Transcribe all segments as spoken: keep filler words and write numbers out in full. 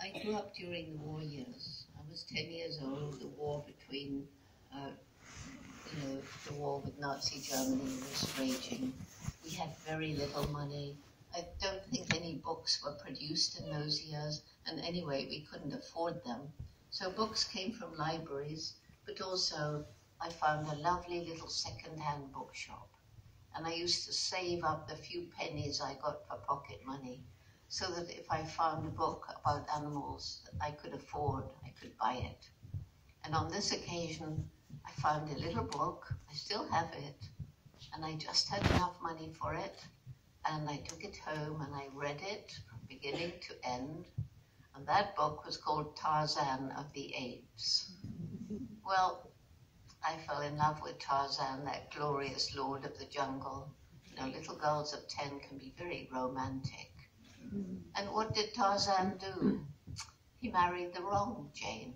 I grew up during the war years. I was ten years old. The war between, uh, you know, the war with Nazi Germany was raging. We had very little money. I don't think any books were produced in those years, and anyway, we couldn't afford them. So books came from libraries, but also I found a lovely little second-hand bookshop. And I used to save up the few pennies I got for pocket money, so that if I found a book about animals that I could afford, I could buy it. And on this occasion, I found a little book. I still have it, and I just had enough money for it. And I took it home and I read it from beginning to end. And that book was called Tarzan of the Apes. Well, I fell in love with Tarzan, that glorious lord of the jungle. You know, little girls of ten can be very romantic. And what did Tarzan do? He married the wrong Jane.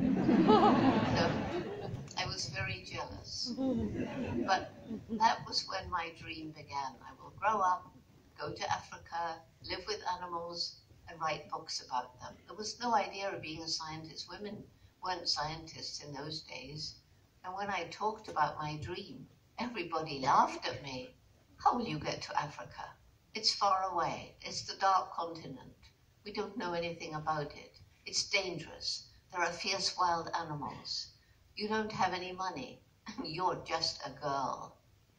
So I was very jealous. But that was when my dream began. I will grow up, go to Africa, live with animals, and write books about them. There was no idea of being a scientist. Women weren't scientists in those days. And when I talked about my dream, everybody laughed at me. How will you get to Africa? It's far away. It's the dark continent. We don't know anything about it. It's dangerous. There are fierce wild animals. You don't have any money, and you're just a girl.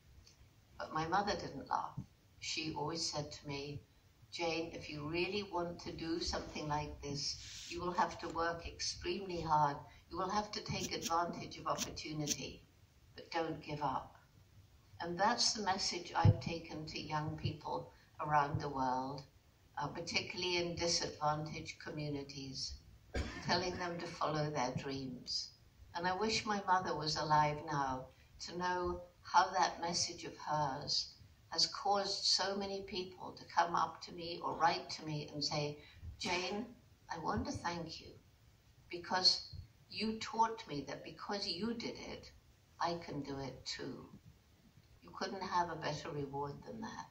But my mother didn't laugh. She always said to me, Jane, if you really want to do something like this, you will have to work extremely hard. You will have to take advantage of opportunity, but don't give up. And that's the message I've taken to young people around the world, uh, particularly in disadvantaged communities, telling them to follow their dreams. And I wish my mother was alive now to know how that message of hers has caused so many people to come up to me or write to me and say, Jane, I want to thank you because you taught me that because you did it, I can do it too. You couldn't have a better reward than that.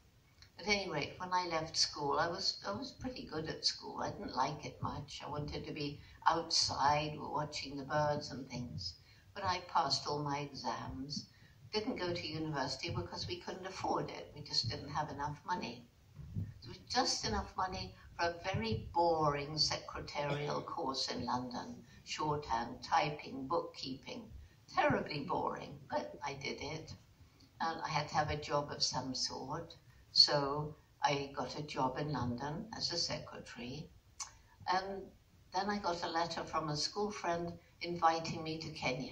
At any rate, when I left school, I was, I was pretty good at school. I didn't like it much. I wanted to be outside watching the birds and things. But I passed all my exams. Didn't go to university because we couldn't afford it. We just didn't have enough money. There was just enough money for a very boring secretarial course in London. Shorthand, typing, bookkeeping. Terribly boring, but I did it. And I had to have a job of some sort. So I got a job in London as a secretary. And then I got a letter from a school friend inviting me to Kenya.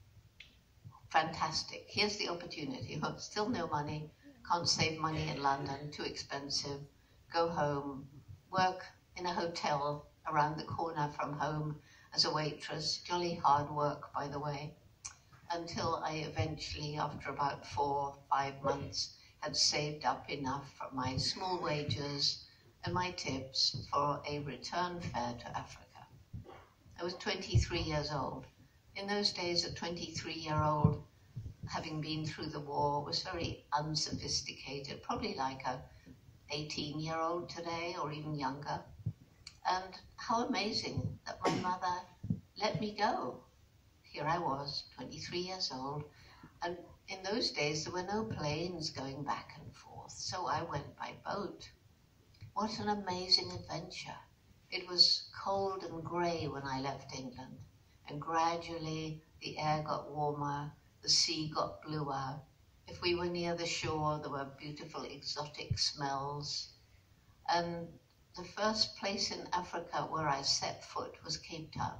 Fantastic. Here's the opportunity. Still no money. Can't save money in London. Too expensive. Go home. Work in a hotel around the corner from home as a waitress. Jolly hard work, by the way. Until I eventually, after about four, five months, had saved up enough for my small wages and my tips for a return fare to Africa. I was twenty-three years old. In those days, a twenty-three-year-old, having been through the war, was very unsophisticated, probably like a eighteen-year-old today or even younger. And how amazing that my mother let me go. Here I was, twenty-three years old, and in those days there were no planes going back and forth, so I went by boat. What an amazing adventure. It was cold and grey when I left England. And gradually the air got warmer, the sea got bluer. If we were near the shore, there were beautiful exotic smells. And the first place in Africa where I set foot was Cape Town.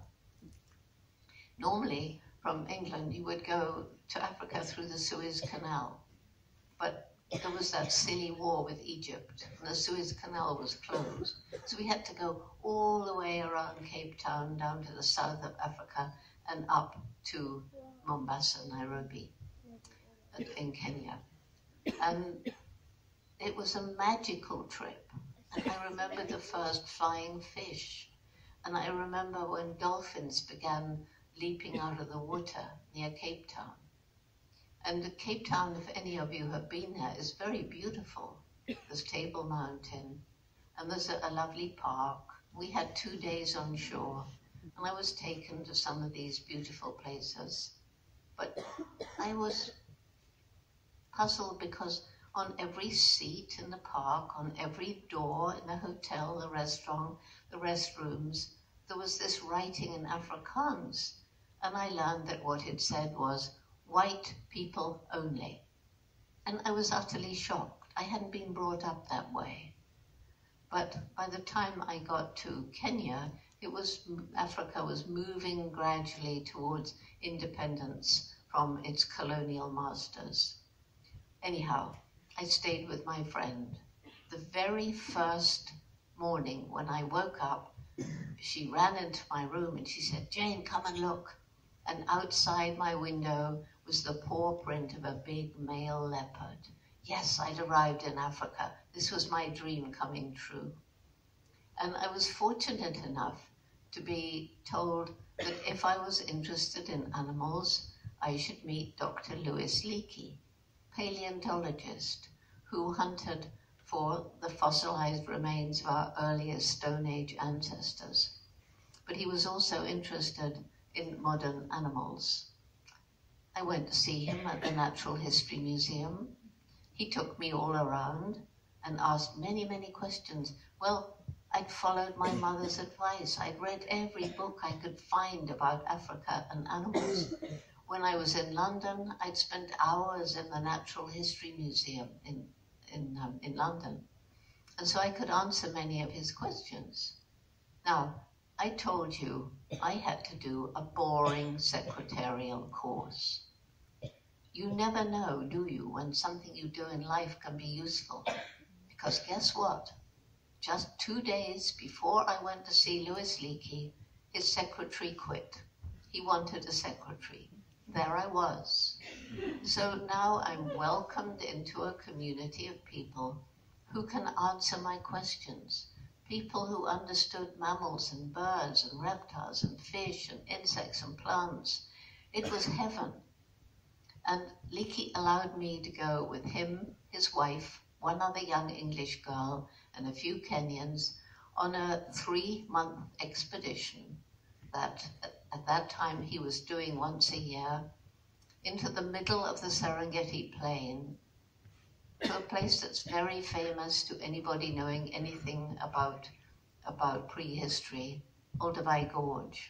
Normally, from England, you would go to Africa through the Suez Canal. But there was that silly war with Egypt, and the Suez Canal was closed. So we had to go all the way around Cape Town, down to the south of Africa, and up to Mombasa, Nairobi, in Kenya. And it was a magical trip. And I remember the first flying fish. And I remember when dolphins began leaping out of the water near Cape Town. And Cape Town, if any of you have been there, is very beautiful. There's Table Mountain, and there's a, a lovely park, we had two days on shore, and I was taken to some of these beautiful places. But I was puzzled because on every seat in the park, on every door in the hotel, the restaurant, the restrooms, there was this writing in Afrikaans. And I learned that what it said was, white people only. And I was utterly shocked. I hadn't been brought up that way. But by the time I got to Kenya, it was, Africa was moving gradually towards independence from its colonial masters. Anyhow, I stayed with my friend. The very first morning when I woke up, she ran into my room and she said, Jane, come and look. And outside my window was the paw print of a big male leopard. Yes, I'd arrived in Africa. This was my dream coming true. And I was fortunate enough to be told that if I was interested in animals, I should meet Doctor Louis Leakey, paleontologist, who hunted for the fossilized remains of our earliest Stone Age ancestors. But he was also interested in modern animals. I went to see him at the Natural History Museum. He took me all around and asked many, many questions. Well, I'd followed my mother's advice. I'd read every book I could find about Africa and animals. When I was in London, I'd spent hours in the Natural History Museum in, in, um, in London. And so I could answer many of his questions. Now, I told you I had to do a boring secretarial course. You never know, do you, when something you do in life can be useful? Because guess what? Just two days before I went to see Louis Leakey, his secretary quit. He wanted a secretary. There I was. So now I'm welcomed into a community of people who can answer my questions. People who understood mammals and birds and reptiles and fish and insects and plants. It was heaven. And Leakey allowed me to go with him, his wife, one other young English girl, and a few Kenyans on a three-month expedition that at that time he was doing once a year into the middle of the Serengeti Plain, to a place that's very famous to anybody knowing anything about, about prehistory, Olduvai Gorge.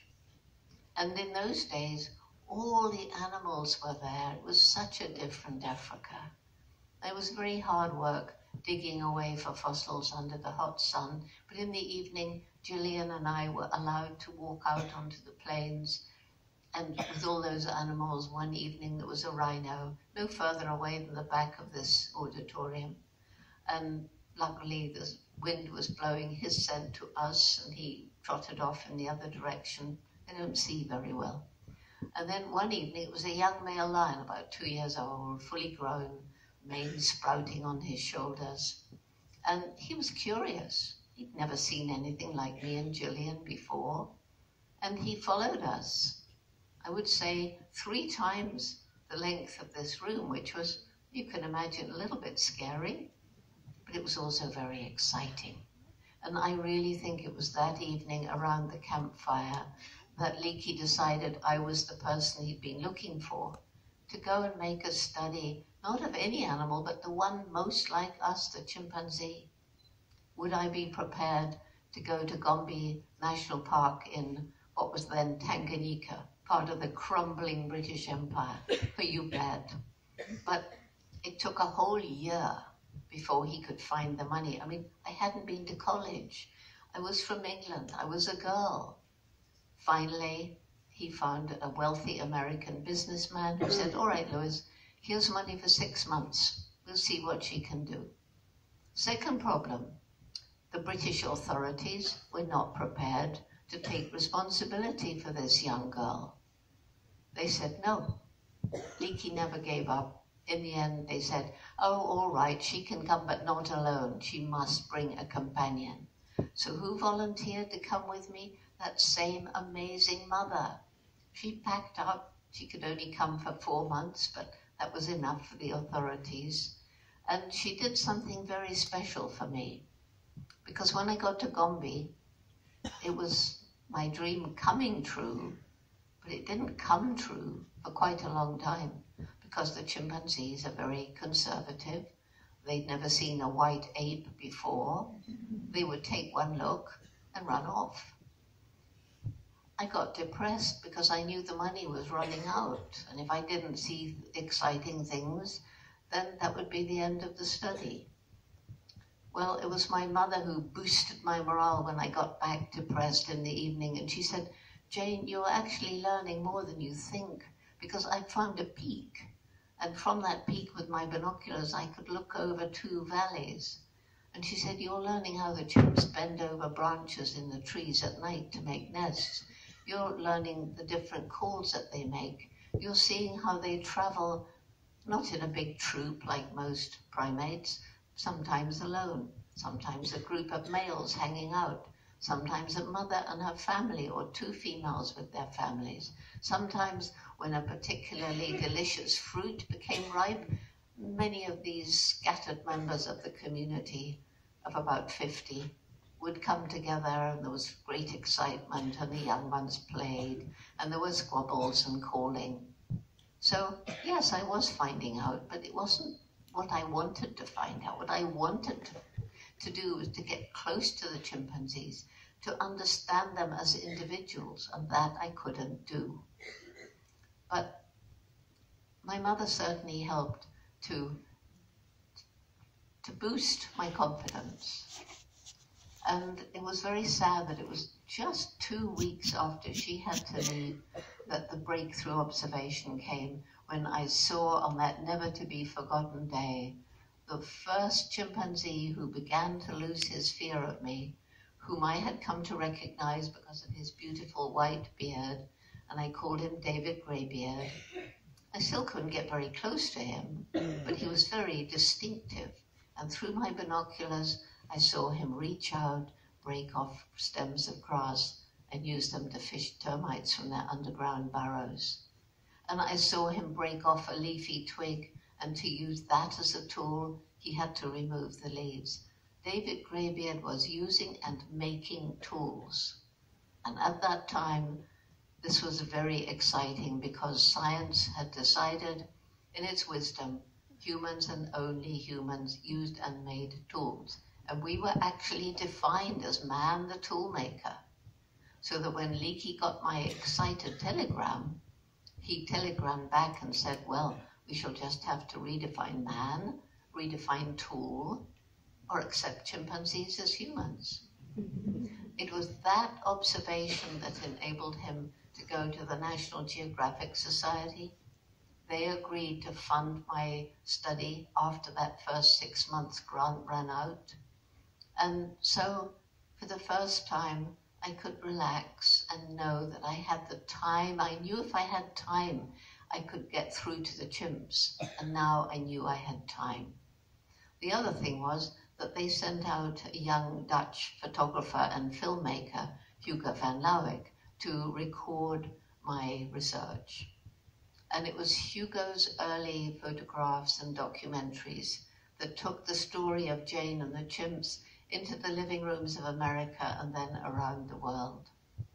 And in those days, all the animals were there. It was such a different Africa. It was very hard work digging away for fossils under the hot sun, but in the evening, Gillian and I were allowed to walk out onto the plains, and with all those animals, one evening there was a rhino, no further away than the back of this auditorium. And luckily the wind was blowing his scent to us, and he trotted off in the other direction. I don't see very well. And then one evening it was a young male lion, about two years old, fully grown, mane sprouting on his shoulders. And he was curious. He'd never seen anything like me and Gillian before. And he followed us. I would say three times the length of this room, which was, you can imagine, a little bit scary, but it was also very exciting. And I really think it was that evening around the campfire that Leakey decided I was the person he'd been looking for, to go and make a study, not of any animal, but the one most like us, the chimpanzee. Would I be prepared to go to Gombe National Park in what was then Tanganyika, part of the crumbling British Empire? For you bet. But it took a whole year before he could find the money. I mean, I hadn't been to college. I was from England. I was a girl. Finally, he found a wealthy American businessman who said, all right, Louis, here's money for six months. We'll see what she can do. Second problem, the British authorities were not prepared to take responsibility for this young girl. They said no. Leakey never gave up. In the end, they said, oh, all right, she can come, but not alone. She must bring a companion. So who volunteered to come with me? That same amazing mother. She packed up. She could only come for four months, but that was enough for the authorities. And she did something very special for me. Because when I got to Gombe, it was my dream coming true, but it didn't come true for quite a long time because the chimpanzees are very conservative. They'd never seen a white ape before. They would take one look and run off. I got depressed because I knew the money was running out, and if I didn't see exciting things, then that would be the end of the study. Well, it was my mother who boosted my morale when I got back depressed in the evening, and she said, "Jane, you're actually learning more than you think, because I found a peak, and from that peak with my binoculars I could look over two valleys." And she said, "You're learning how the chimps bend over branches in the trees at night to make nests. You're learning the different calls that they make. You're seeing how they travel, not in a big troop like most primates, sometimes alone, sometimes a group of males hanging out, sometimes a mother and her family, or two females with their families. Sometimes when a particularly delicious fruit became ripe, many of these scattered members of the community of about fifty would come together, and there was great excitement, and the young ones played, and there were squabbles and calling. So yes, I was finding out, but it wasn't what I wanted to find out. What I wanted to, to do was to get close to the chimpanzees, to understand them as individuals, and that I couldn't do. But my mother certainly helped to, to boost my confidence. And it was very sad that it was just two weeks after she had to leave that the breakthrough observation came, when I saw on that never-to-be-forgotten day the first chimpanzee who began to lose his fear of me, whom I had come to recognize because of his beautiful white beard, and I called him David Greybeard. I still couldn't get very close to him, but he was very distinctive, and through my binoculars I saw him reach out, break off stems of grass, and use them to fish termites from their underground burrows. And I saw him break off a leafy twig, and to use that as a tool, he had to remove the leaves. David Greybeard was using and making tools. And at that time, this was very exciting because science had decided, in its wisdom, humans and only humans used and made tools. And we were actually defined as man the tool maker. So that when Leakey got my excited telegram, he telegrammed back and said, well, we shall just have to redefine man, redefine tool, or accept chimpanzees as humans. It was that observation that enabled him to go to the National Geographic Society. They agreed to fund my study after that first six months grant ran out. And so, for the first time, I could relax and know that I had the time. I knew if I had time, I could get through to the chimps. And now I knew I had time. The other thing was that they sent out a young Dutch photographer and filmmaker, Hugo van Lauwijk, to record my research. And it was Hugo's early photographs and documentaries that took the story of Jane and the chimps into the living rooms of America and then around the world.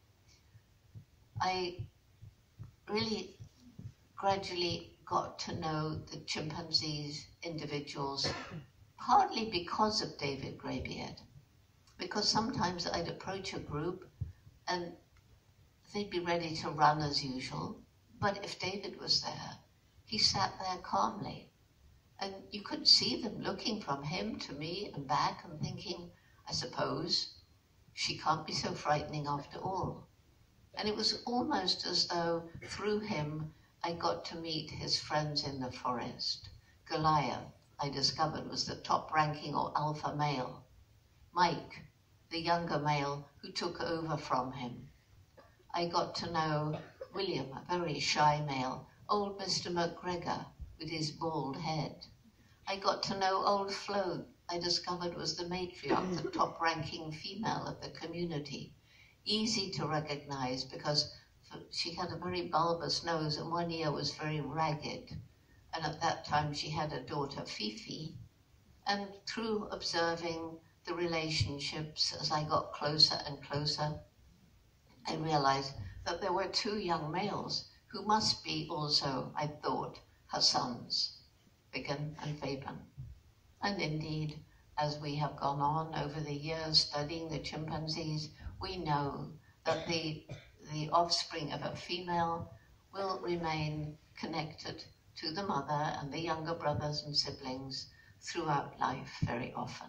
I really gradually got to know the chimpanzees, individuals, partly because of David Greybeard, because sometimes I'd approach a group and they'd be ready to run as usual, but if David was there, he sat there calmly. And you could see them looking from him to me and back and thinking, I suppose, she can't be so frightening after all. And it was almost as though through him I got to meet his friends in the forest. Goliath, I discovered, was the top-ranking or alpha male. Mike, the younger male who took over from him. I got to know William, a very shy male, old Mister McGregor with his bald head. I got to know old Flo, I discovered was the matriarch, the top-ranking female of the community. Easy to recognize because she had a very bulbous nose and one ear was very ragged. And at that time she had a daughter, Fifi. And through observing the relationships, as I got closer and closer, I realized that there were two young males who must be also, I thought, her sons, Biggin and Fabian. And indeed, as we have gone on over the years studying the chimpanzees, we know that the, the offspring of a female will remain connected to the mother and the younger brothers and siblings throughout life very often.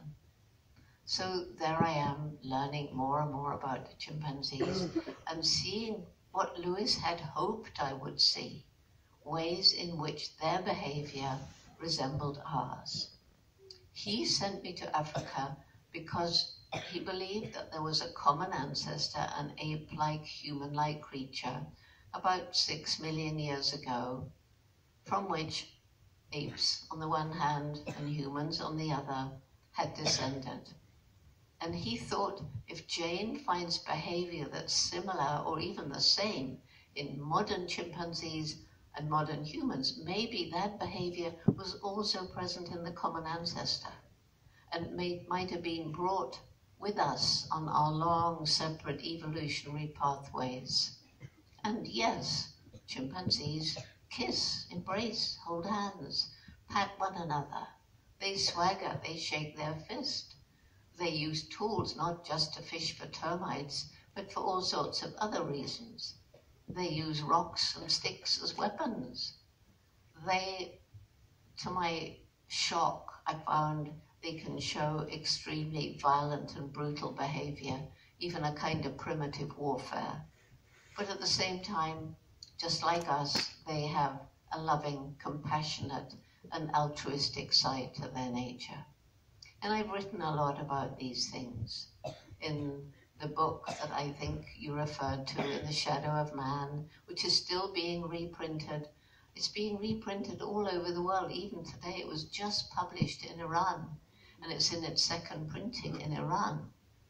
So there I am learning more and more about the chimpanzees and seeing what Lewis had hoped I would see, ways in which their behavior resembled ours. He sent me to Africa because he believed that there was a common ancestor, an ape-like, human-like creature about six million years ago, from which apes on the one hand and humans on the other had descended. And he thought if Jane finds behavior that's similar or even the same in modern chimpanzees and modern humans, maybe that behavior was also present in the common ancestor and may, might have been brought with us on our long separate evolutionary pathways. And yes, chimpanzees kiss, embrace, hold hands, pat one another. They swagger, they shake their fist. They use tools not just to fish for termites, but for all sorts of other reasons. They use rocks and sticks as weapons. They, to my shock, I found they can show extremely violent and brutal behavior, even a kind of primitive warfare. But at the same time, just like us, they have a loving, compassionate, and altruistic side to their nature. And I've written a lot about these things in the book that I think you referred to, In the Shadow of Man, which is still being reprinted. It's being reprinted all over the world. Even today, it was just published in Iran, and it's in its second printing in Iran,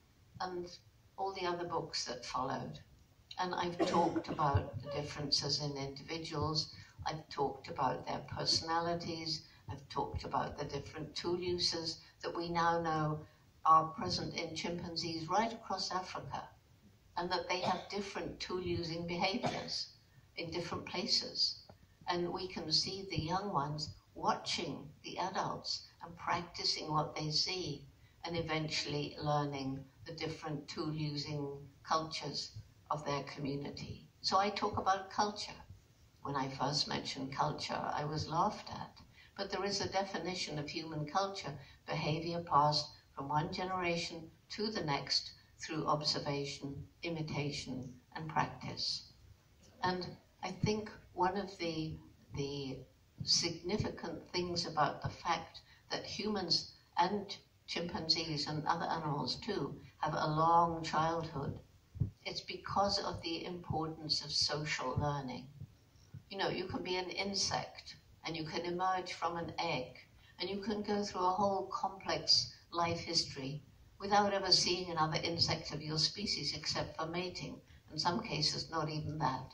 and all the other books that followed. And I've talked about the differences in individuals. I've talked about their personalities. I've talked about the different tool uses that we now know are present in chimpanzees right across Africa, and that they have different tool-using behaviors in different places. And we can see the young ones watching the adults and practicing what they see, and eventually learning the different tool-using cultures of their community. So I talk about culture. When I first mentioned culture, I was laughed at. But there is a definition of human culture, behavior passed from one generation to the next through observation, imitation, and practice. And I think one of the, the significant things about the fact that humans and chimpanzees and other animals too have a long childhood, it's because of the importance of social learning. You know, you can be an insect and you can emerge from an egg and you can go through a whole complex life history without ever seeing another insect of your species except for mating. In some cases, not even that.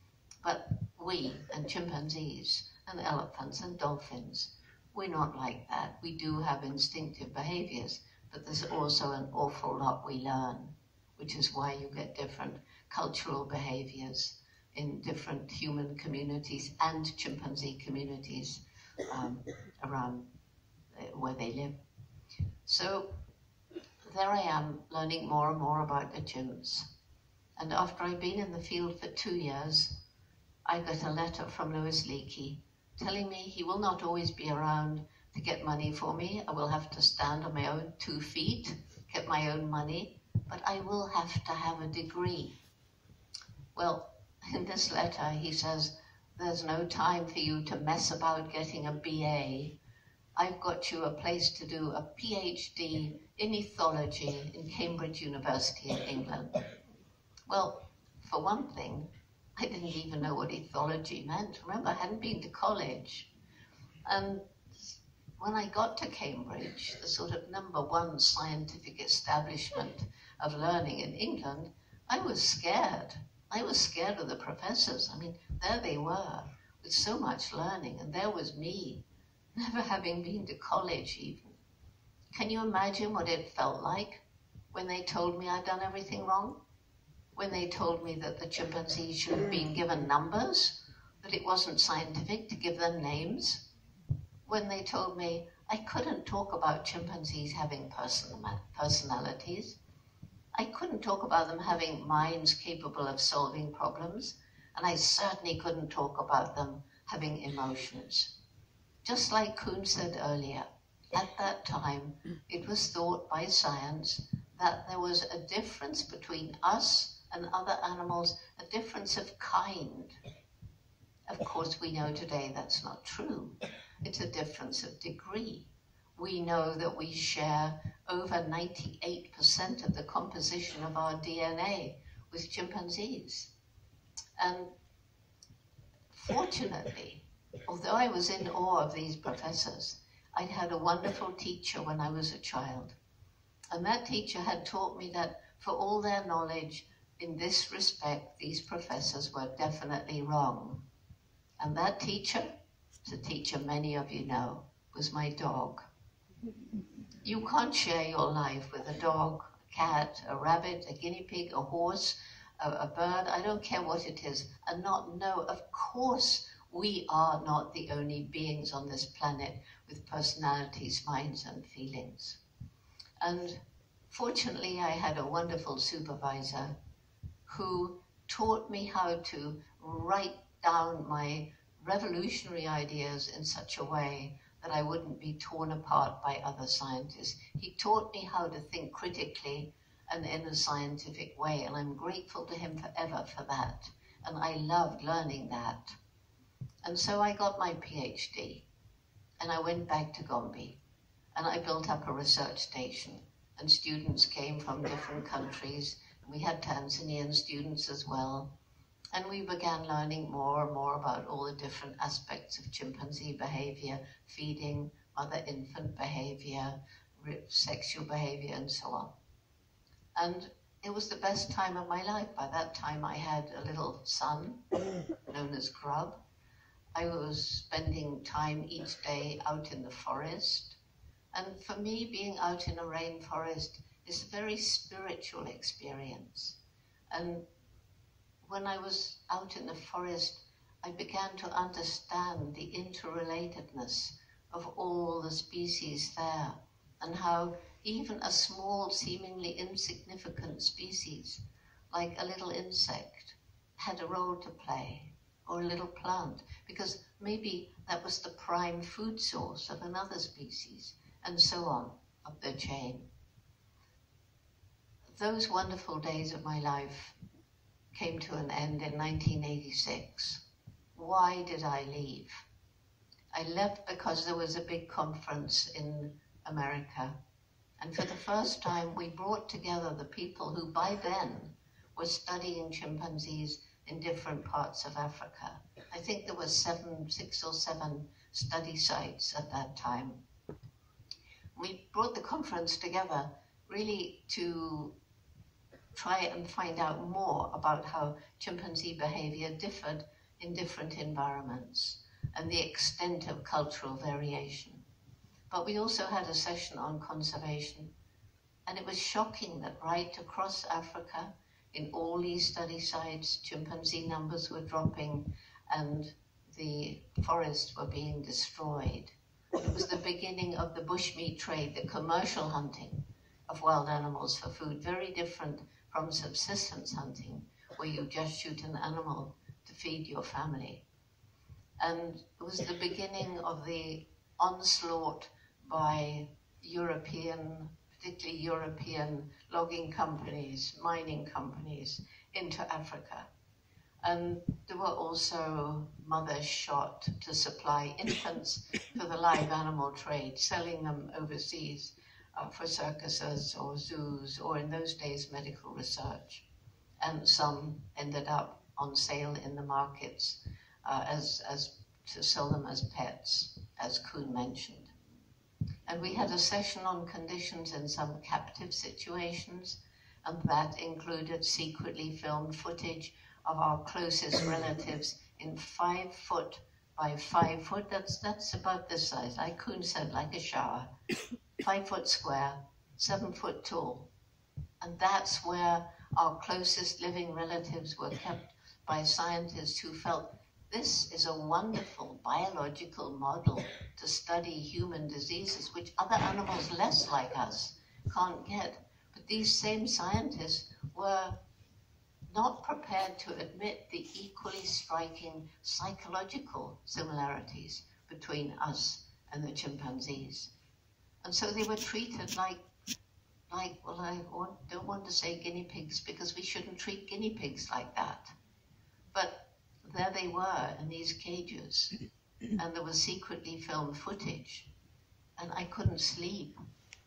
But we and chimpanzees and elephants and dolphins, we're not like that. We do have instinctive behaviors, but there's also an awful lot we learn, which is why you get different cultural behaviors in different human communities and chimpanzee communities um, around where they live. So there I am learning more and more about the chimps. And after I'd been in the field for two years, I got a letter from Louis Leakey telling me he will not always be around to get money for me. I will have to stand on my own two feet, get my own money, but I will have to have a degree. Well, in this letter, he says, there's no time for you to mess about getting a B A. I've got you a place to do a P H D in ethology in Cambridge University in England. Well, for one thing, I didn't even know what ethology meant. Remember, I hadn't been to college. And when I got to Cambridge, the sort of number one scientific establishment of learning in England, I was scared. I was scared of the professors. I mean, there they were with so much learning, and there was me, never having been to college even. Can you imagine what it felt like when they told me I'd done everything wrong? When they told me that the chimpanzees should have been given numbers, that it wasn't scientific to give them names? When they told me I couldn't talk about chimpanzees having person personalities, I couldn't talk about them having minds capable of solving problems, and I certainly couldn't talk about them having emotions. Just like Kuhn said earlier, at that time, it was thought by science that there was a difference between us and other animals, a difference of kind. Of course, we know today that's not true. It's a difference of degree. We know that we share over ninety-eight percent of the composition of our D N A with chimpanzees. And fortunately, although I was in awe of these professors, I'd had a wonderful teacher when I was a child. And that teacher had taught me that for all their knowledge, in this respect, these professors were definitely wrong. And that teacher, it's a teacher many of you know, was my dog. You can't share your life with a dog, a cat, a rabbit, a guinea pig, a horse, a, a bird, I don't care what it is, and not know, of course, we are not the only beings on this planet with personalities, minds, and feelings. And fortunately, I had a wonderful supervisor who taught me how to write down my revolutionary ideas in such a way that I wouldn't be torn apart by other scientists. He taught me how to think critically and in a scientific way, and I'm grateful to him forever for that. And I loved learning that. And so I got my PhD, and I went back to Gombe, and I built up a research station, and students came from different countries. We had Tanzanian students as well, and we began learning more and more about all the different aspects of chimpanzee behavior, feeding, mother-infant behavior, sexual behavior, and so on. And it was the best time of my life. By that time, I had a little son, known as Grub. I was spending time each day out in the forest. And for me, being out in a rainforest is a very spiritual experience. And when I was out in the forest, I began to understand the interrelatedness of all the species there, and how even a small, seemingly insignificant species, like a little insect, had a role to play, or a little plant, because maybe that was the prime food source of another species, and so on up the chain. Those wonderful days of my life came to an end in nineteen eighty-six. Why did I leave? I left because there was a big conference in America, and for the first time we brought together the people who by then were studying chimpanzees in different parts of Africa. I think there were seven, six or seven study sites at that time. We brought the conference together really to try and find out more about how chimpanzee behavior differed in different environments and the extent of cultural variation. But we also had a session on conservation, and it was shocking that right across Africa, in all these study sites, chimpanzee numbers were dropping and the forests were being destroyed. It was the beginning of the bushmeat trade, the commercial hunting of wild animals for food, very different from subsistence hunting, where you just shoot an animal to feed your family. And it was the beginning of the onslaught by European, particularly European logging companies, mining companies into Africa. And there were also mothers shot to supply infants for the live animal trade, selling them overseas uh, for circuses or zoos, or in those days, medical research. And some ended up on sale in the markets uh, as, as to sell them as pets, as Kuhn mentioned. And we had a session on conditions in some captive situations, and that included secretly filmed footage of our closest relatives in five foot by five foot. That's, that's about this size, like Kuhn said, like a shower. five foot square, seven foot tall. And that's where our closest living relatives were kept by scientists who felt this is a wonderful biological model to study human diseases, which other animals less like us can't get. But these same scientists were not prepared to admit the equally striking psychological similarities between us and the chimpanzees. And so they were treated like, like well, I want, don't want to say guinea pigs because we shouldn't treat guinea pigs like that. But there they were in these cages, and there was secretly filmed footage, and I couldn't sleep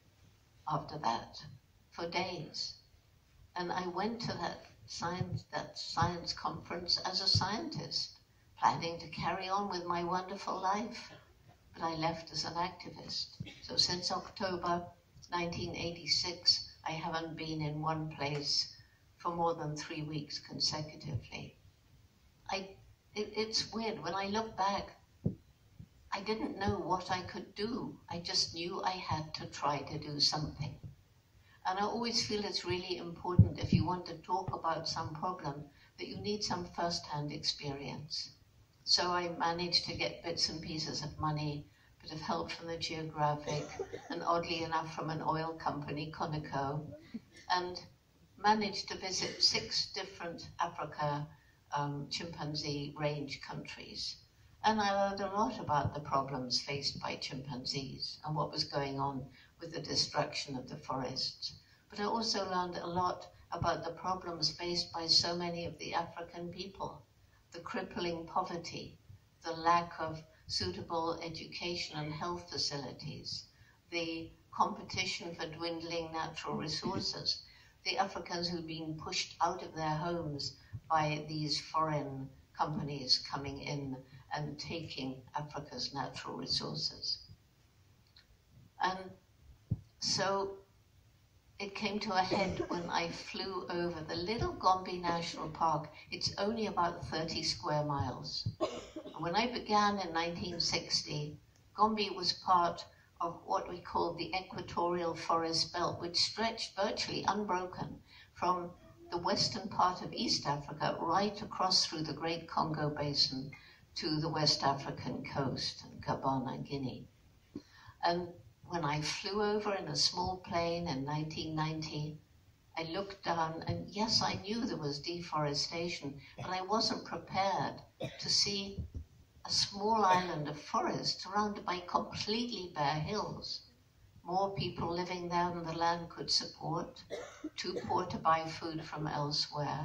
after that for days. And I went to that science, that science conference as a scientist, planning to carry on with my wonderful life, but I left as an activist. So since October nineteen eighty-six, I haven't been in one place for more than three weeks consecutively. I, it, it's weird, when I look back, I didn't know what I could do. I just knew I had to try to do something. And I always feel it's really important, if you want to talk about some problem, that you need some first-hand experience. So I managed to get bits and pieces of money, a bit of help from the Geographic, and oddly enough from an oil company, Conoco, and managed to visit six different Africa um, chimpanzee range countries. And I learned a lot about the problems faced by chimpanzees and what was going on with the destruction of the forests. But I also learned a lot about the problems faced by so many of the African people, the crippling poverty, the lack of suitable education and health facilities, the competition for dwindling natural resources, the Africans who've been pushed out of their homes by these foreign companies coming in and taking Africa's natural resources. And so it came to a head when I flew over the little Gombe National Park. It's only about thirty square miles. And when I began in nineteen sixty, Gombe was part of what we called the equatorial forest belt, which stretched virtually unbroken from the western part of East Africa right across through the Great Congo Basin to the West African coast and Gabon and Guinea. And when I flew over in a small plane in nineteen ninety, I looked down, and yes, I knew there was deforestation, but I wasn't prepared to see a small island of forest surrounded by completely bare hills. More people living there than the land could support, too poor to buy food from elsewhere,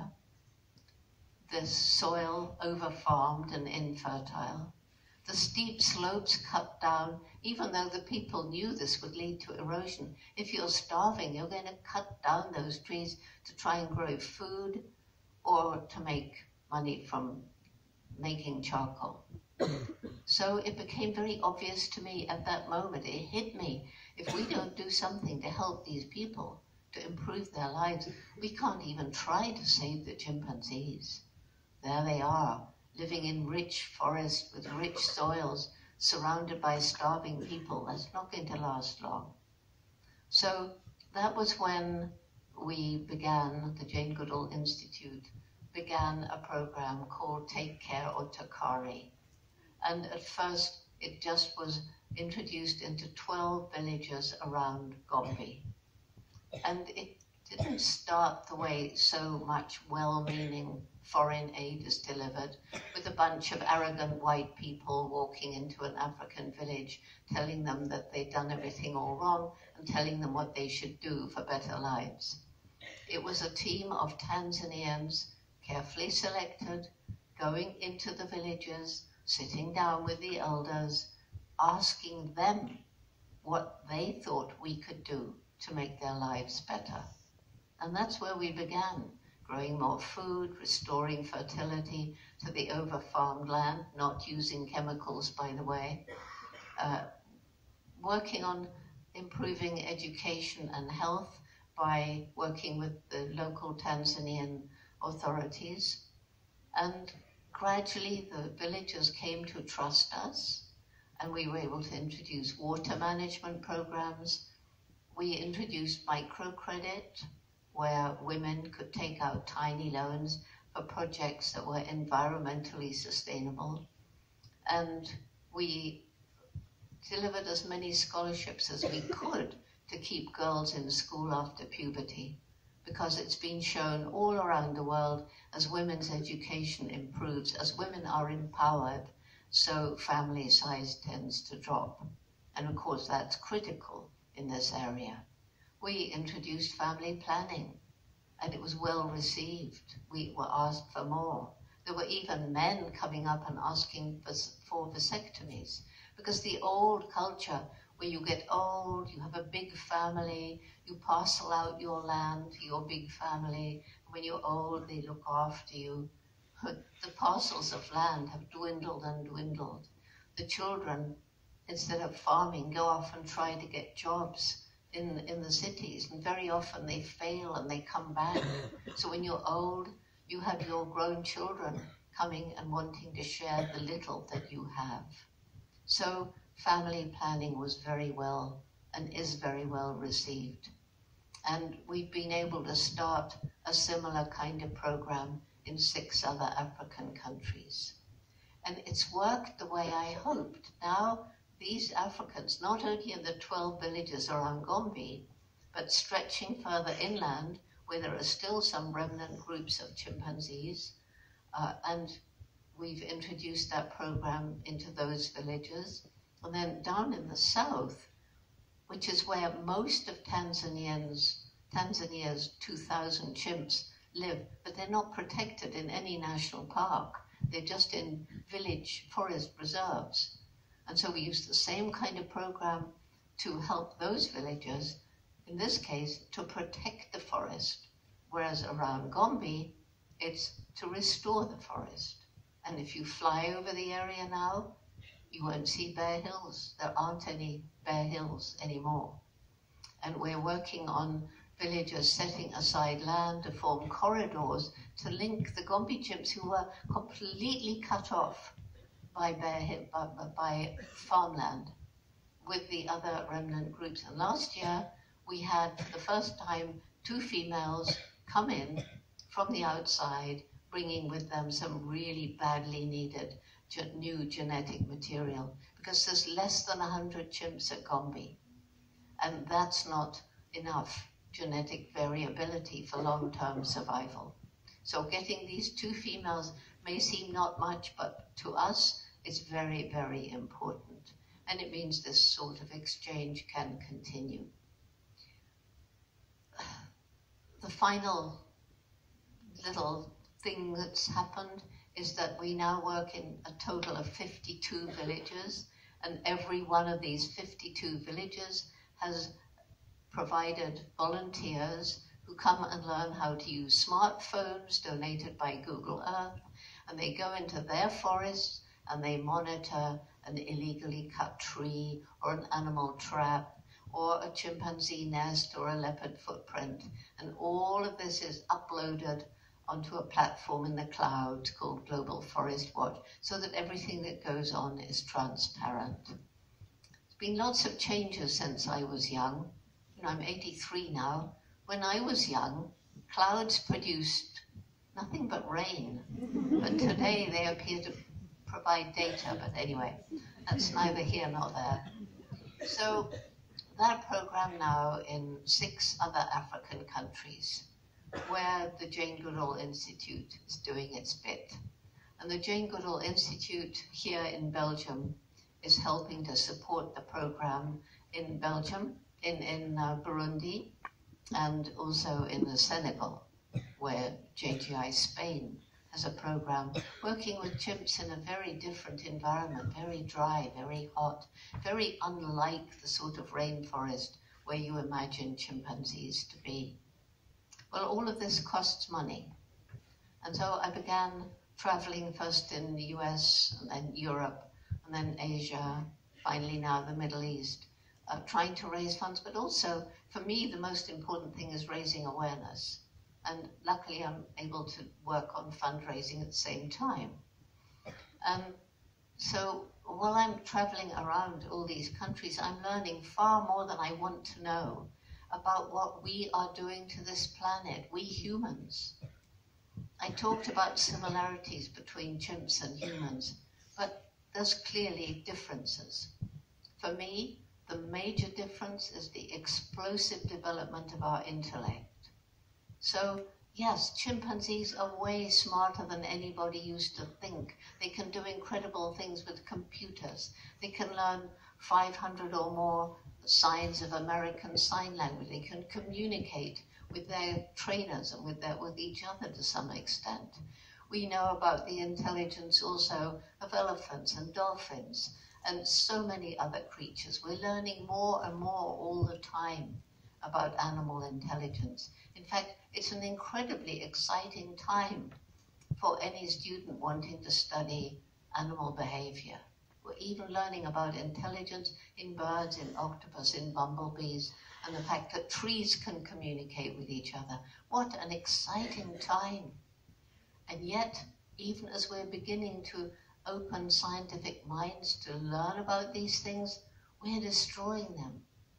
the soil over-farmed and infertile, the steep slopes cut down, even though the people knew this would lead to erosion. If you're starving, you're going to cut down those trees to try and grow food or to make money from making charcoal. So it became very obvious to me at that moment, it hit me, if we don't do something to help these people, to improve their lives, we can't even try to save the chimpanzees. There they are, living in rich forests with rich soils, surrounded by starving people. That's not going to last long. So that was when we began, the Jane Goodall Institute began a program called Take Care Otakari. And at first, it just was introduced into twelve villages around Gombe. And it didn't start the way so much well-meaning foreign aid is delivered, with a bunch of arrogant white people walking into an African village, telling them that they'd done everything all wrong and telling them what they should do for better lives. It was a team of Tanzanians, carefully selected, going into the villages, sitting down with the elders, asking them what they thought we could do to make their lives better. And that's where we began, growing more food, restoring fertility to the over-farmed land, not using chemicals, by the way, uh, working on improving education and health by working with the local Tanzanian authorities. And gradually the villagers came to trust us, and we were able to introduce water management programs, we introduced microcredit, where women could take out tiny loans for projects that were environmentally sustainable. And we delivered as many scholarships as we could to keep girls in school after puberty, because it's been shown all around the world as women's education improves, as women are empowered, so family size tends to drop. And of course, that's critical in this area. We introduced family planning, and it was well received. We were asked for more. There were even men coming up and asking for, for vasectomies, because the old culture where you get old, you have a big family, you parcel out your land to your big family. When you're old, they look after you. The parcels of land have dwindled and dwindled. The children, instead of farming, go off and try to get jobs in, in the cities, and very often they fail and they come back. So when you're old, you have your grown children coming and wanting to share the little that you have. So family planning was very well and is very well received. And we've been able to start a similar kind of program in six other African countries. And it's worked the way I hoped. Now, these Africans, not only in the twelve villages around Gombe, but stretching further inland, where there are still some remnant groups of chimpanzees, uh, and we've introduced that program into those villages. And then down in the south, which is where most of Tanzanians, Tanzania's two thousand chimps live, but they're not protected in any national park. They're just in village forest reserves. And so we use the same kind of program to help those villagers, in this case, to protect the forest, whereas around Gombe, it's to restore the forest. And if you fly over the area now, you won't see bare hills. There aren't any bare hills anymore. And we're working on villagers setting aside land to form corridors to link the Gombe chimps, who were completely cut off by, bare, by, by farmland, with the other remnant groups. And last year, we had, for the first time, two females come in from the outside, bringing with them some really badly needed new genetic material, because there's less than one hundred chimps at Gombe, and that's not enough genetic variability for long-term survival. So getting these two females may seem not much, but to us it's very, very important, and it means this sort of exchange can continue. The final little thing that's happened is that we now work in a total of fifty-two villages, and every one of these fifty-two villages has provided volunteers who come and learn how to use smartphones donated by Google Earth, and they go into their forests and they monitor an illegally cut tree or an animal trap or a chimpanzee nest or a leopard footprint, and all of this is uploaded onto a platform in the cloud called Global Forest Watch, so that everything that goes on is transparent. There's been lots of changes since I was young. You know, I'm eighty-three now. When I was young, clouds produced nothing but rain, but today they appear to provide data. But anyway, that's neither here nor there. So that program now in six other African countries, where the Jane Goodall Institute is doing its bit. And the Jane Goodall Institute here in Belgium is helping to support the program in Belgium, in, in uh, Burundi, and also in the Senegal, where J G I Spain has a program working with chimps in a very different environment, very dry, very hot, very unlike the sort of rainforest where you imagine chimpanzees to be. Well, all of this costs money. And so I began traveling first in the U S, and then Europe, and then Asia, finally now the Middle East, uh, trying to raise funds. But also, for me, the most important thing is raising awareness. And luckily, I'm able to work on fundraising at the same time. Um, so while I'm traveling around all these countries, I'm learning far more than I want to know about what we are doing to this planet, we humans. I talked about similarities between chimps and humans, but there's clearly differences. For me, the major difference is the explosive development of our intellect. So, yes, chimpanzees are way smarter than anybody used to think. They can do incredible things with computers. They can learn five hundred or more signs of American Sign Language. They can communicate with their trainers and with, their, with each other to some extent. We know about the intelligence also of elephants and dolphins and so many other creatures. We're learning more and more all the time about animal intelligence. In fact, it's an incredibly exciting time for any student wanting to study animal behavior. We're even learning about intelligence in birds, in octopus, in bumblebees, and the fact that trees can communicate with each other. What an exciting time. And yet, even as we're beginning to open scientific minds to learn about these things, we're destroying them.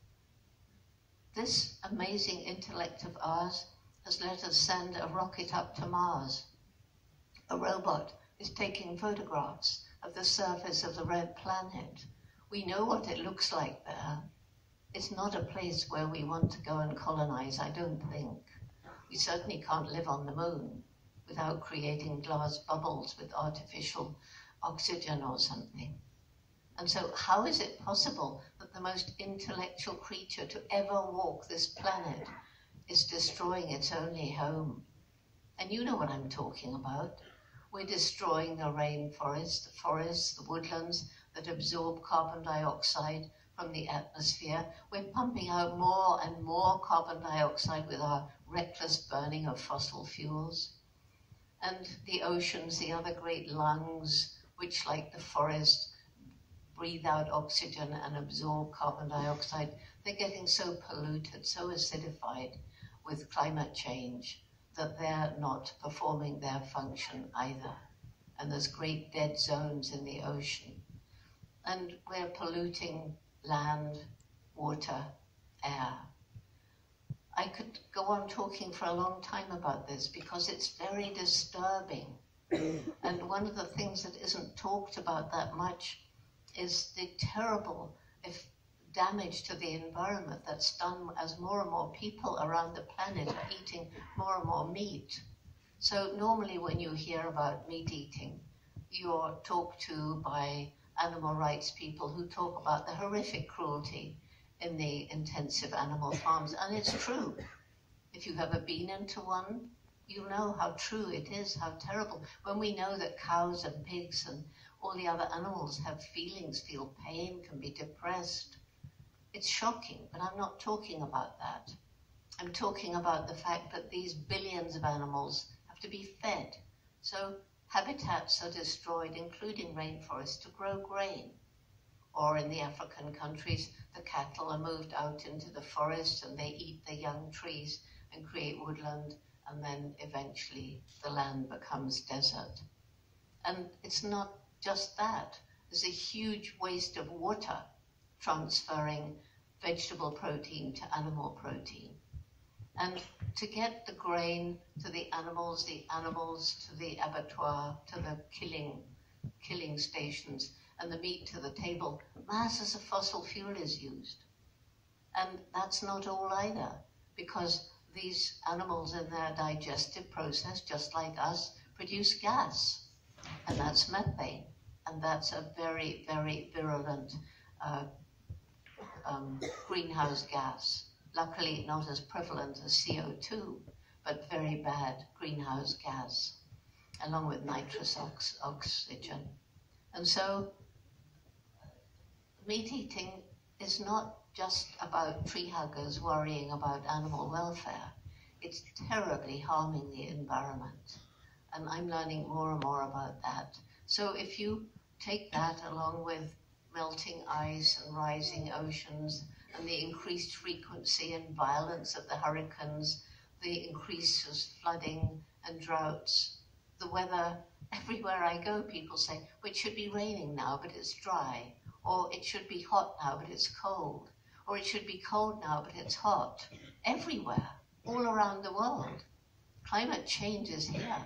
This amazing intellect of ours has let us send a rocket up to Mars. A robot is taking photographs of the surface of the red planet. We know what it looks like there. It's not a place where we want to go and colonize, I don't think. We certainly can't live on the moon without creating glass bubbles with artificial oxygen or something. And so how is it possible that the most intellectual creature to ever walk this planet is destroying its only home? And you know what I'm talking about. We're destroying the rainforest, the forests, the woodlands that absorb carbon dioxide from the atmosphere. We're pumping out more and more carbon dioxide with our reckless burning of fossil fuels. And the oceans, the other great lungs, which, like the forest, breathe out oxygen and absorb carbon dioxide, they're getting so polluted, so acidified with climate change that they're not performing their function either. And there's great dead zones in the ocean. And we're polluting land, water, air. I could go on talking for a long time about this because it's very disturbing. And one of the things that isn't talked about that much is the terrible if damage to the environment that's done as more and more people around the planet are eating more and more meat. So normally when you hear about meat eating, you're talked to by animal rights people who talk about the horrific cruelty in the intensive animal farms. And it's true. If you've ever been into one, you know how true it is, how terrible. When we know that cows and pigs and all the other animals have feelings, feel pain, can be depressed, it's shocking, but I'm not talking about that. I'm talking about the fact that these billions of animals have to be fed. So habitats are destroyed, including rainforests, to grow grain. Or in the African countries, the cattle are moved out into the forest and they eat the young trees and create woodland, and then eventually the land becomes desert. And it's not just that. There's a huge waste of water transferring vegetable protein to animal protein. And to get the grain to the animals, the animals to the abattoir, to the killing, killing stations, and the meat to the table, masses of fossil fuel is used. And that's not all either, because these animals in their digestive process, just like us, produce gas, and that's methane, and that's a very, very virulent uh, um, greenhouse gas. Luckily not as prevalent as C O two, but very bad greenhouse gas, along with nitrous ox oxygen. And so meat eating is not just about tree huggers worrying about animal welfare. It's terribly harming the environment. And I'm learning more and more about that. So if you take that along with melting ice and rising oceans and the increased frequency and violence of the hurricanes, the increased flooding and droughts, the weather, everywhere I go people say, well, it should be raining now, but it's dry. Or it should be hot now, but it's cold. Or it should be cold now, but it's hot. Everywhere, all around the world. Climate change is here.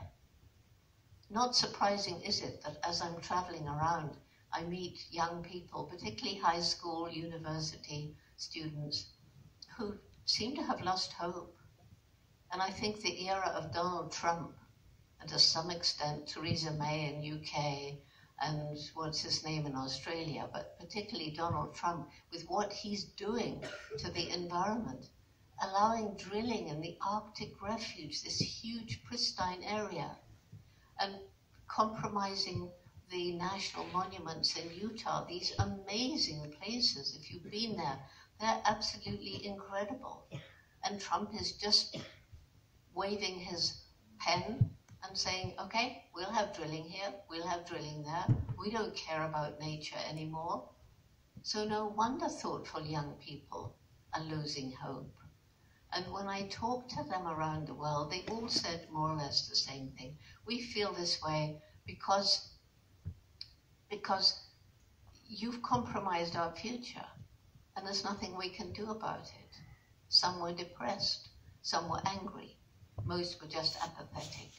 Not surprising, is it, that as I'm traveling around, I meet young people, particularly high school, university students, who seem to have lost hope. And I think the era of Donald Trump, and to some extent Theresa May in U K, and what's his name in Australia, but particularly Donald Trump, with what he's doing to the environment, allowing drilling in the Arctic refuge, this huge pristine area, and compromising the national monuments in Utah, these amazing places. If you've been there, they're absolutely incredible. And Trump is just waving his pen and saying, okay, we'll have drilling here, we'll have drilling there. We don't care about nature anymore. So no wonder thoughtful young people are losing hope. And when I talked to them around the world, they all said more or less the same thing. We feel this way because, because you've compromised our future, and there's nothing we can do about it. Some were depressed, some were angry, most were just apathetic.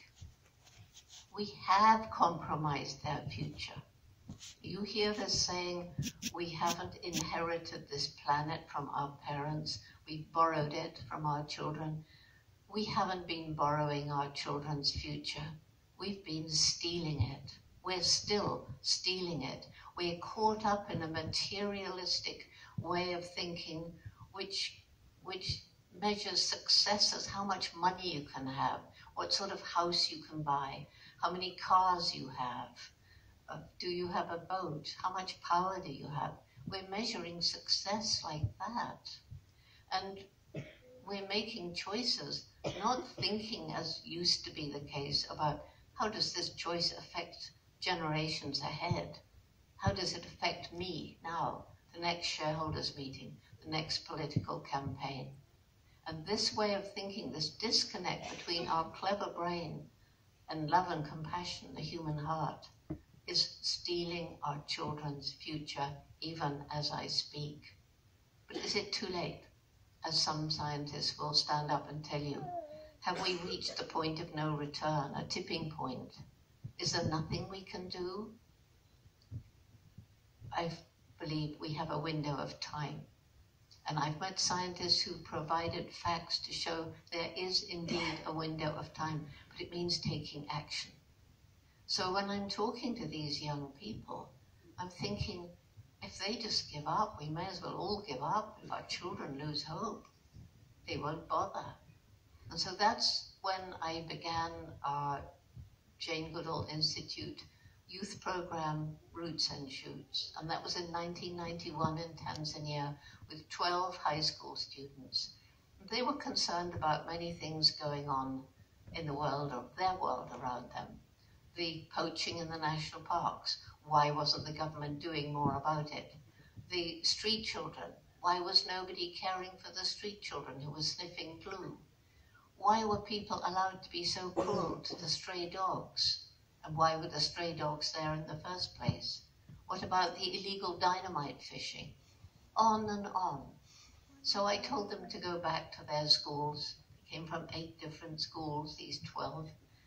We have compromised their future. You hear this saying, we haven't inherited this planet from our parents, we borrowed it from our children. We haven't been borrowing our children's future. We've been stealing it. We're still stealing it. We're caught up in a materialistic way of thinking which, which measures success as how much money you can have, what sort of house you can buy, how many cars you have, uh, do you have a boat, how much power do you have? We're measuring success like that. And we're making choices, not thinking, as used to be the case, about how does this choice affect generations ahead? How does it affect me now, the next shareholders meeting, the next political campaign? And this way of thinking, this disconnect between our clever brain and love and compassion, the human heart, is stealing our children's future, even as I speak. But is it too late? As some scientists will stand up and tell you, have we reached the point of no return, a tipping point? Is there nothing we can do? I believe we have a window of time. And I've met scientists who provided facts to show there is indeed a window of time, but it means taking action. So when I'm talking to these young people, I'm thinking, if they just give up, we may as well all give up. If our children lose hope, they won't bother. And so that's when I began our Jane Goodall Institute youth program, Roots and Shoots. And that was in nineteen ninety-one in Tanzania with twelve high school students. They were concerned about many things going on in the world, or their world around them. The poaching in the national parks. Why wasn't the government doing more about it? The street children. Why was nobody caring for the street children who were sniffing glue? Why were people allowed to be so cruel to the stray dogs? And why were the stray dogs there in the first place? What about the illegal dynamite fishing? On and on. So I told them to go back to their schools. They came from eight different schools, these twelve.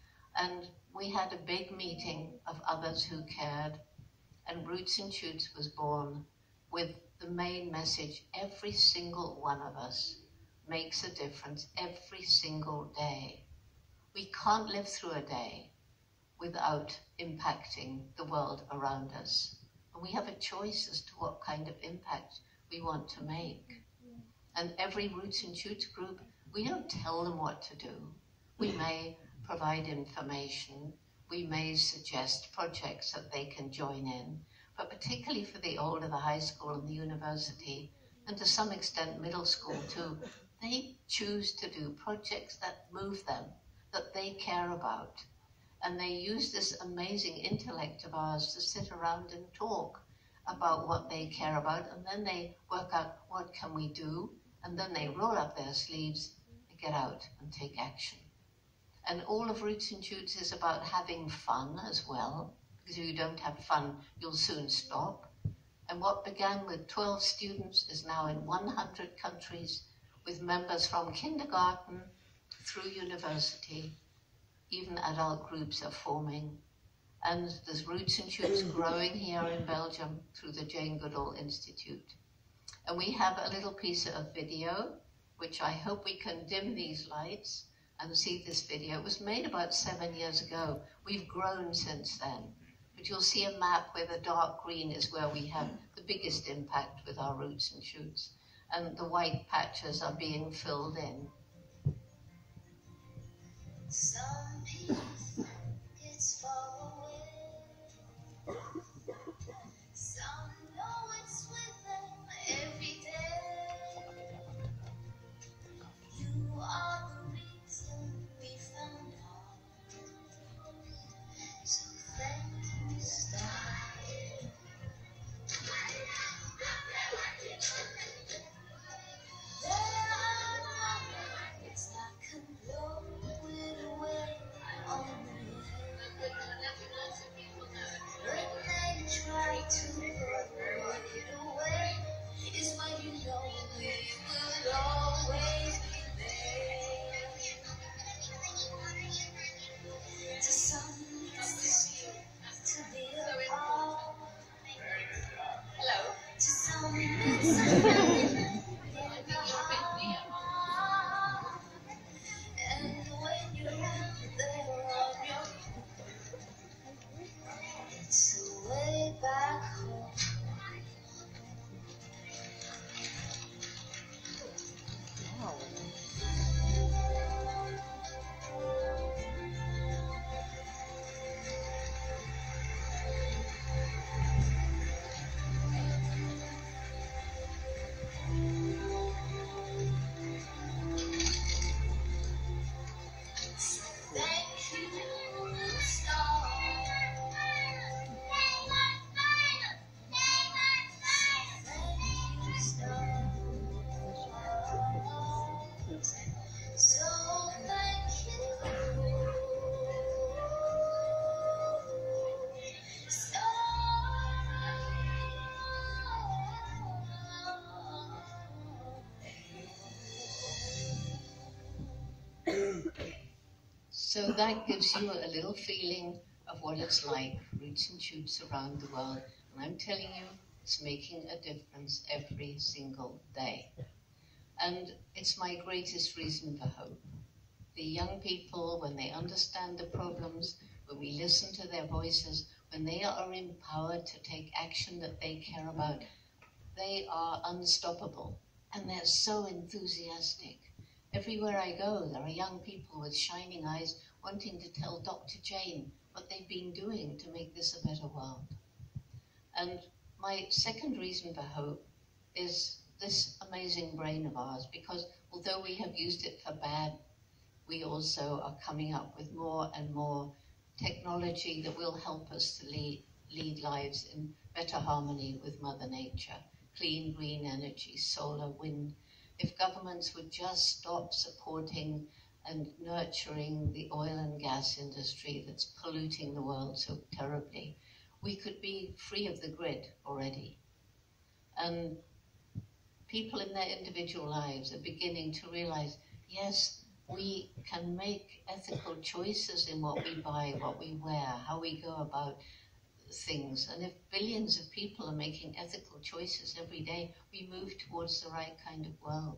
And we had a big meeting of others who cared. And Roots and Shoots was born with the main message: every single one of us makes a difference every single day. We can't live through a day without impacting the world around us. And we have a choice as to what kind of impact we want to make. And every Roots and Shoots group, we don't tell them what to do. We may provide information, we may suggest projects that they can join in, but particularly for the older, the high school and the university, and to some extent middle school too, they choose to do projects that move them, that they care about. And they use this amazing intellect of ours to sit around and talk about what they care about, and then they work out what can we do, and then they roll up their sleeves and get out and take action. And all of Roots and Shoots is about having fun as well, because if you don't have fun, you'll soon stop. And what began with twelve students is now in one hundred countries, with members from kindergarten through university. Even adult groups are forming. And there's roots and shoots growing here in Belgium through the Jane Goodall Institute. And we have a little piece of video, which I hope we can dim these lights and see this video. It was made about seven years ago. We've grown since then. But you'll see a map where the dark green is where we have the biggest impact with our roots and shoots. And the white patches are being filled in. Some people think it's far away. Some know it's with them every day. You are the reason we found out. So thank you, star. There are nights that can blow it away on the head. When they try to blow it away, is when you know we will always be there. To some, it's the strength to be apart. Hello. To some, it's the strength in the heart. And when you're out there on your own, it's a way back home. Thank you, star. Thank you, star. So thank you, star. So that gives you a little feeling of what it's like, roots and shoots around the world. And I'm telling you, it's making a difference every single day. And it's my greatest reason for hope. The young people, when they understand the problems, when we listen to their voices, when they are empowered to take action that they care about, they are unstoppable. And they're so enthusiastic. Everywhere I go, there are young people with shining eyes wanting to tell Doctor Jane what they've been doing to make this a better world. And my second reason for hope is this amazing brain of ours, because although we have used it for bad, we also are coming up with more and more technology that will help us to lead, lead lives in better harmony with Mother Nature. Clean, green energy, solar, wind. If governments would just stop supporting and nurturing the oil and gas industry that's polluting the world so terribly, we could be free of the grid already. And people in their individual lives are beginning to realize, yes, we can make ethical choices in what we buy, what we wear, how we go about things. And if billions of people are making ethical choices every day, we move towards the right kind of world.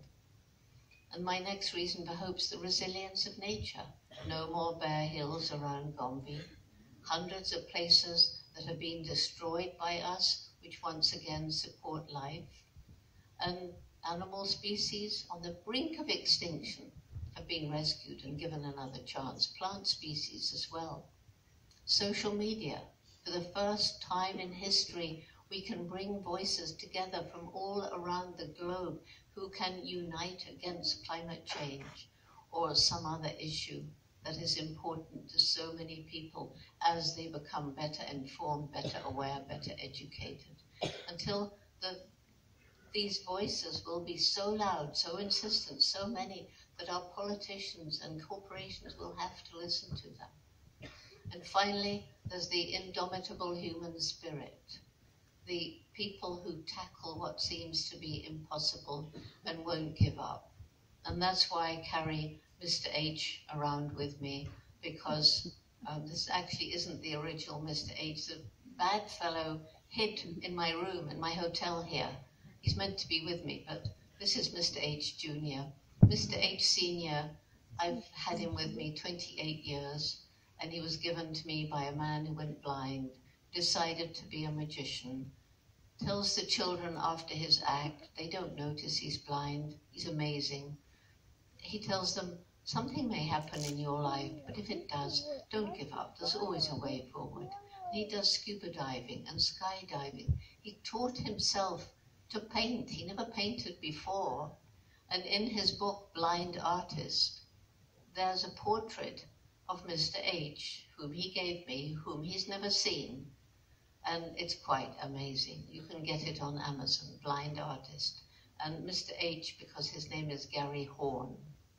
And my next reason for hope is the resilience of nature. No more bare hills around Gombe. Hundreds of places that have been destroyed by us, which once again support life. And animal species on the brink of extinction have been rescued and given another chance. Plant species as well. Social media. For the first time in history, we can bring voices together from all around the globe who can unite against climate change or some other issue that is important to so many people as they become better informed, better aware, better educated. Until the, these voices will be so loud, so insistent, so many, that our politicians and corporations will have to listen to them. And finally, there's the indomitable human spirit. the people who tackle what seems to be impossible and won't give up. And that's why I carry Mister H around with me, because um, this actually isn't the original Mister H. The bad fellow hid in my room, in my hotel here. He's meant to be with me, but this is Mister H Junior Mister H Senior, I've had him with me twenty-eight years, and he was given to me by a man who went blind, decided to be a magician, tells the children after his act, they don't notice he's blind, he's amazing. He tells them, something may happen in your life, but if it does, don't give up, there's always a way forward. And he does scuba diving and skydiving. He taught himself to paint, he never painted before. And in his book, Blind Artist, there's a portrait of Mister H, whom he gave me, whom he's never seen. And it's quite amazing. You can get it on Amazon, Blind Artist. And Mister H, because his name is Gary Horn.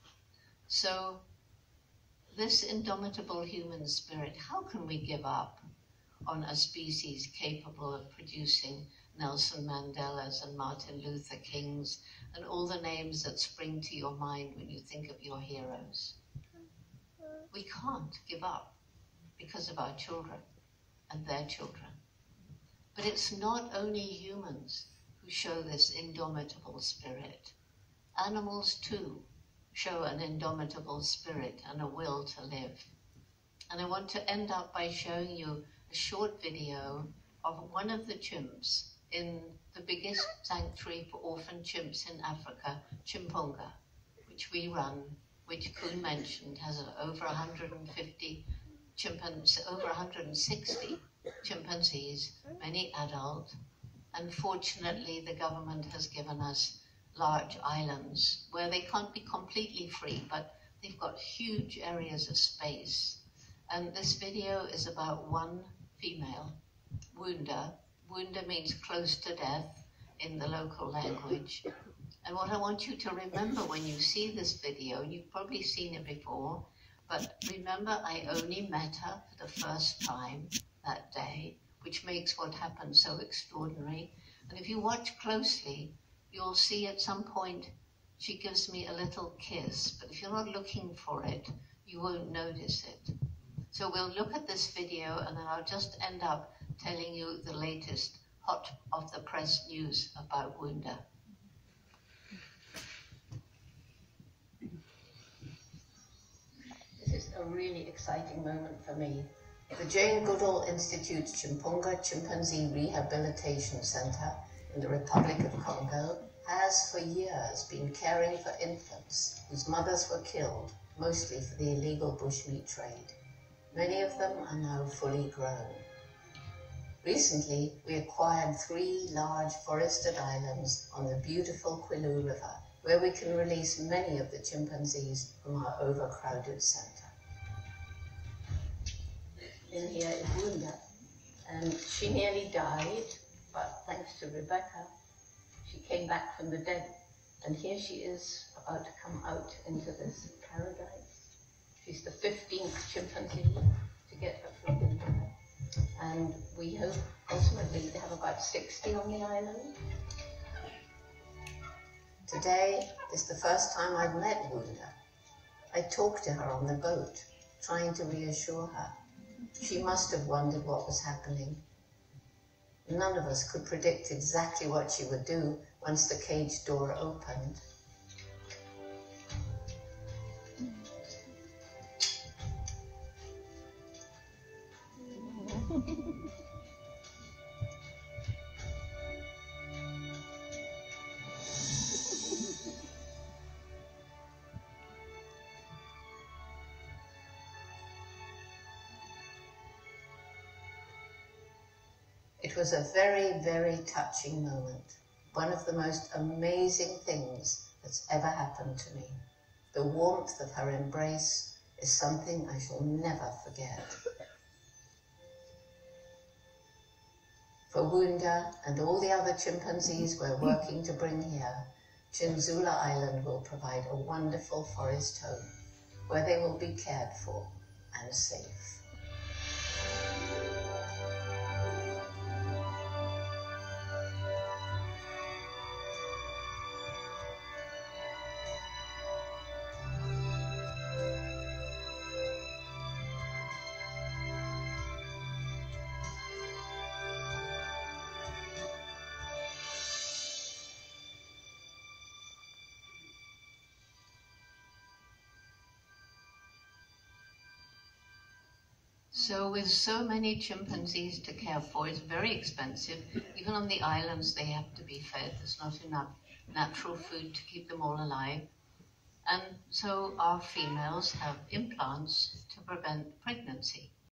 So, this indomitable human spirit, how can we give up on a species capable of producing Nelson Mandela's and Martin Luther King's and all the names that spring to your mind when you think of your heroes? We can't give up because of our children and their children. But it's not only humans who show this indomitable spirit. Animals too show an indomitable spirit and a will to live. And I want to end up by showing you a short video of one of the chimps in the biggest sanctuary for orphan chimps in Africa, Chimpunga, which we run, which Kuhn mentioned, has over one hundred fifty chimpanzees, over one hundred sixty chimpanzees, many adult. Unfortunately, the government has given us large islands where they can't be completely free, but they've got huge areas of space. And this video is about one female, Wounda. Wounda means close to death in the local language. And what I want you to remember when you see this video, you've probably seen it before, but remember I only met her for the first time that day, which makes what happened so extraordinary. And if you watch closely, you'll see at some point she gives me a little kiss, but if you're not looking for it, you won't notice it. So we'll look at this video and then I'll just end up telling you the latest hot off the press news about Wounda. This is a really exciting moment for me. The Jane Goodall Institute's Chimpunga Chimpanzee Rehabilitation Center in the Republic of Congo has for years been caring for infants whose mothers were killed, mostly for the illegal bushmeat trade. Many of them are now fully grown. Recently, we acquired three large forested islands on the beautiful Kwilu River, where we can release many of the chimpanzees from our overcrowded center. In here is Wounda, and she nearly died, but thanks to Rebecca, she came back from the dead, and here she is about to come out into this paradise. She's the fifteenth chimpanzee to get her from India, and we hope ultimately to have about sixty on the island. Today is the first time I've met Wounda. I talked to her on the boat, trying to reassure her. She must have wondered what was happening. None of us could predict exactly what she would do once the cage door opened. It was a very, very touching moment. One of the most amazing things that's ever happened to me. The warmth of her embrace is something I shall never forget. For Wounda and all the other chimpanzees we're working to bring here, Chinzula Island will provide a wonderful forest home where they will be cared for and safe. So with so many chimpanzees to care for, it's very expensive. Even on the islands, they have to be fed. There's not enough natural food to keep them all alive. And so our females have implants to prevent pregnancy.